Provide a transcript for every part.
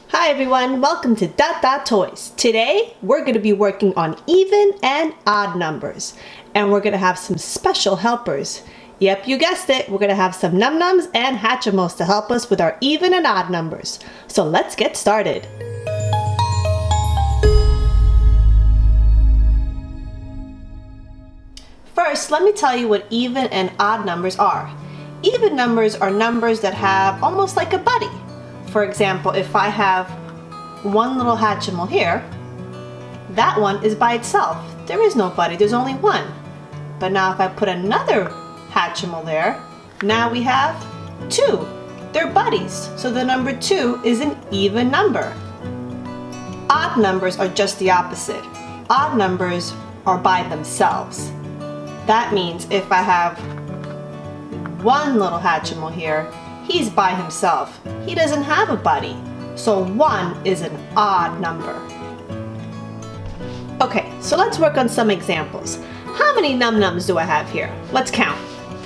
Hi everyone, welcome to Dot Dot Toys. Today we're going to be working on even and odd numbers, and we're going to have some special helpers. Yep, you guessed it, we're going to have some Noms and Hatchimals to help us with our even and odd numbers. So let's get started. First, let me tell you what even and odd numbers are. Even numbers are numbers that have almost like a buddy. For example, if I have one little Hatchimal here, that one is by itself. There is no buddy, there's only one. But now if I put another Hatchimal there, now we have two. They're buddies, so the number 2 is an even number. Odd numbers are just the opposite. Odd numbers are by themselves. That means if I have one little Hatchimal here, he's by himself. He doesn't have a buddy. So 1 is an odd number. Okay, so let's work on some examples. How many num-nums do I have here? Let's count.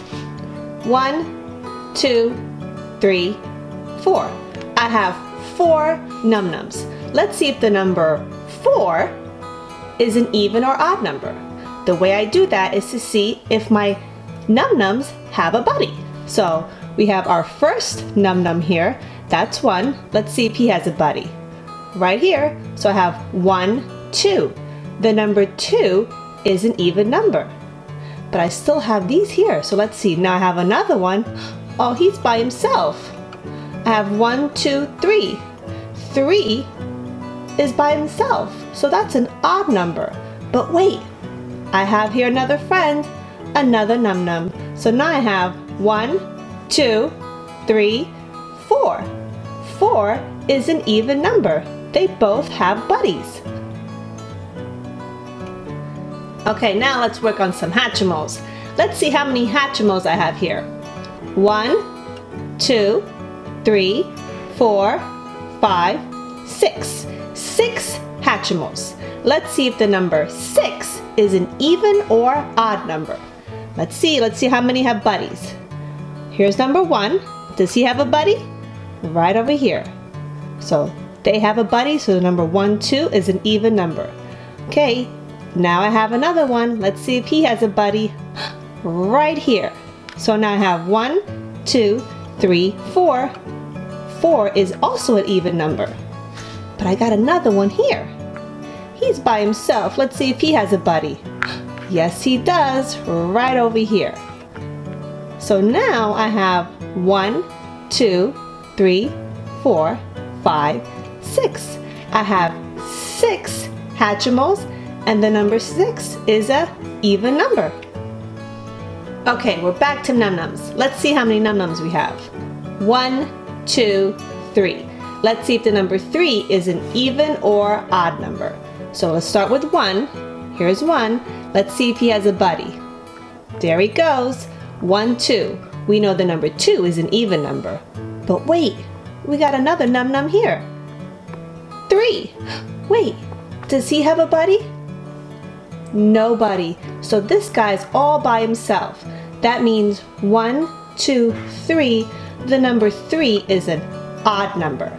1, 2, 3, 4. I have 4 num-nums. Let's see if the number 4 is an even or odd number. The way I do that is to see if my num-nums have a buddy. So we have our first num-num here. That's 1. Let's see if he has a buddy. Right here. So I have 1, 2. The number 2 is an even number. But I still have these here. So let's see. Now I have another one. Oh, he's by himself. I have 1, 2, 3. 3 is by himself. So that's an odd number. But wait. I have here another friend. Another num-num. So now I have 1, 2, 3, 4. 4 is an even number. They both have buddies. Okay, now let's work on some Hatchimals. Let's see how many Hatchimals I have here. 1, 2, 3, 4, 5, 6. 6 Hatchimals. Let's see if the number 6 is an even or odd number. Let's see how many have buddies. Here's number 1. Does he have a buddy? Right over here. So they have a buddy, so the number 1, 2 is an even number. Okay, now I have another one. Let's see if he has a buddy right here. So now I have 1, 2, 3, 4. 4 is also an even number. But I got another one here. He's by himself. Let's see if he has a buddy. Yes, he does, right over here. So now I have 1, 2, 3, 4, 5, 6. I have 6 Hatchimals, and the number 6 is an even number. Okay, we're back to num-nums. Let's see how many num-nums we have. 1, 2, 3. Let's see if the number 3 is an even or odd number. So let's start with 1. Here's 1. Let's see if he has a buddy. There he goes. 1, 2. We know the number 2 is an even number. But wait, we got another num-num here. 3. Wait, does he have a buddy? Nobody. So this guy's all by himself. That means 1, 2, 3. The number 3 is an odd number.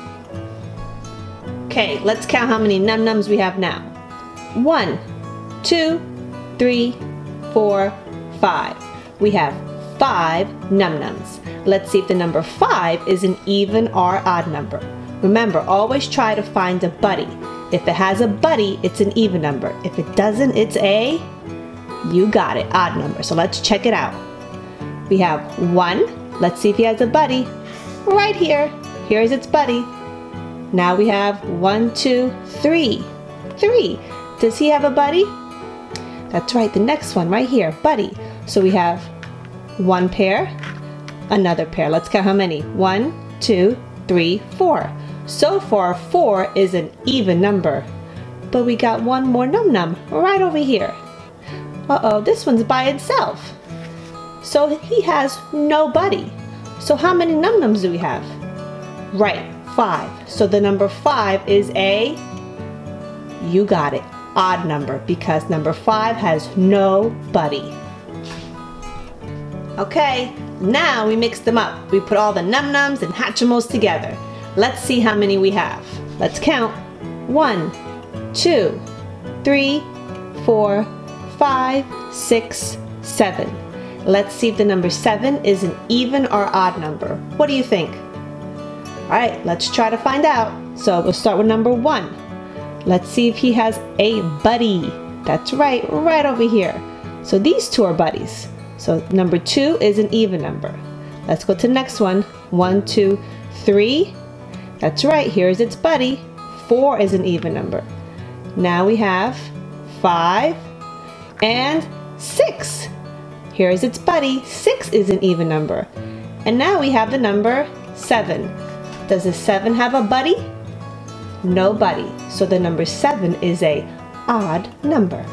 Okay, let's count how many num-nums we have now. 1, 2, 3, 4, 5. We have 5 num-nums. Let's see if the number 5 is an even or odd number. Remember, always try to find a buddy. If it has a buddy, it's an even number. If it doesn't, it's a, you got it, odd number. So let's check it out. We have 1. Let's see if he has a buddy. Right here. Here's its buddy. Now we have 1, 2, 3. 3. Does he have a buddy? That's right, the next one right here, buddy. So we have 1 pair, another pair. Let's count how many. 1, 2, 3, 4. So far, 4 is an even number. But we got one more num-num right over here. Uh-oh, this one's by itself. So he has no buddy. So how many num-nums do we have? Right, 5. So the number 5 is a, you got it, odd number, because number 5 has no buddy. Okay, now we mix them up. We put all the num-nums and Hatchimals together. Let's see how many we have. Let's count. 1, 2, 3, 4, 5, 6, 7. Let's see if the number 7 is an even or odd number. What do you think? Alright, let's try to find out. So we'll start with number 1. Let's see if he has a buddy. That's right, right over here. So these two are buddies. So number 2 is an even number. Let's go to the next one. 1, 2, 3. That's right, here's its buddy. 4 is an even number. Now we have 5 and 6. Here's its buddy. 6 is an even number. And now we have the number 7. Does the 7 have a buddy? No buddy. So the number 7 is a odd number.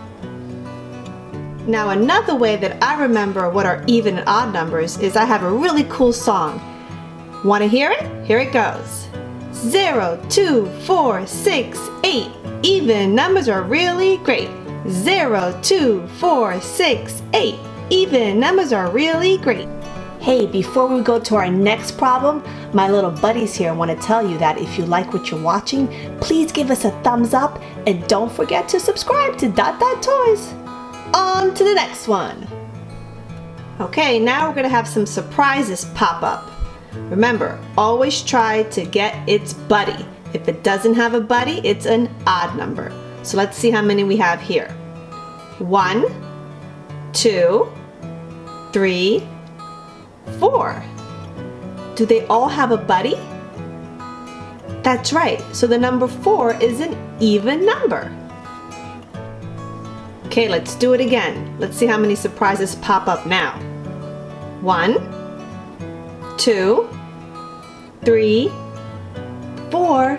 Now another way that I remember what are even and odd numbers is I have a really cool song. Want to hear it? Here it goes. 0, 2, 4, 6, 8. Even numbers are really great. 0, 2, 4, 6, 8. Even numbers are really great. Hey, before we go to our next problem, my little buddies here want to tell you that if you like what you're watching, please give us a thumbs up and don't forget to subscribe to Toys. On to the next one. Okay, now we're going to have some surprises pop up. Remember, always try to get its buddy. If it doesn't have a buddy, it's an odd number. So let's see how many we have here. 1, 2, 3, 4. Do they all have a buddy? That's right. So the number 4 is an even number. Okay, let's do it again. Let's see how many surprises pop up now. 1, 2, 3, 4,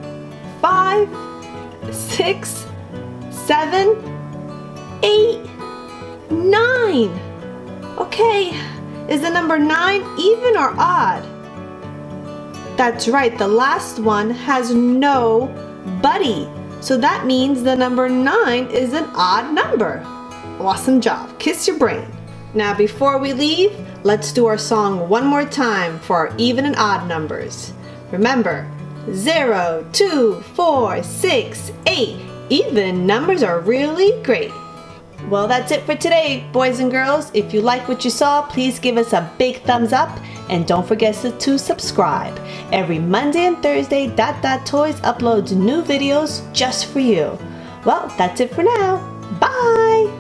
5, 6, 7, 8, 9. Okay, is the number 9 even or odd? That's right, the last one has no buddy. So that means the number 9 is an odd number. Awesome job, kiss your brain. Now before we leave, let's do our song one more time for our even and odd numbers. Remember, 0, 2, 4, 6, 8. Even numbers are really great. Well, that's it for today, boys and girls. If you like what you saw, please give us a big thumbs up and don't forget to subscribe. Every Monday and Thursday, Toys uploads new videos just for you. Well, that's it for now. Bye!